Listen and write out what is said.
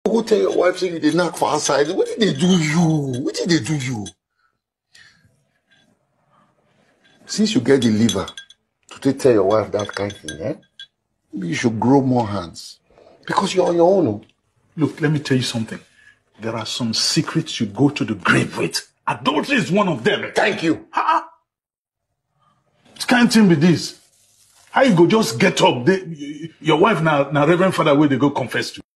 Go tell your wife say you dey knock for outside. What did they do you? What did they do you? Since you get the liver to tell your wife that kind of thing, eh? Maybe you should grow more hands. Because you're on your own. Look, let me tell you something. There are some secrets you go to the grave with. Adultery is one of them. Thank you. It can't be this. How you go just get up? Your wife now Reverend Father where they go confess to.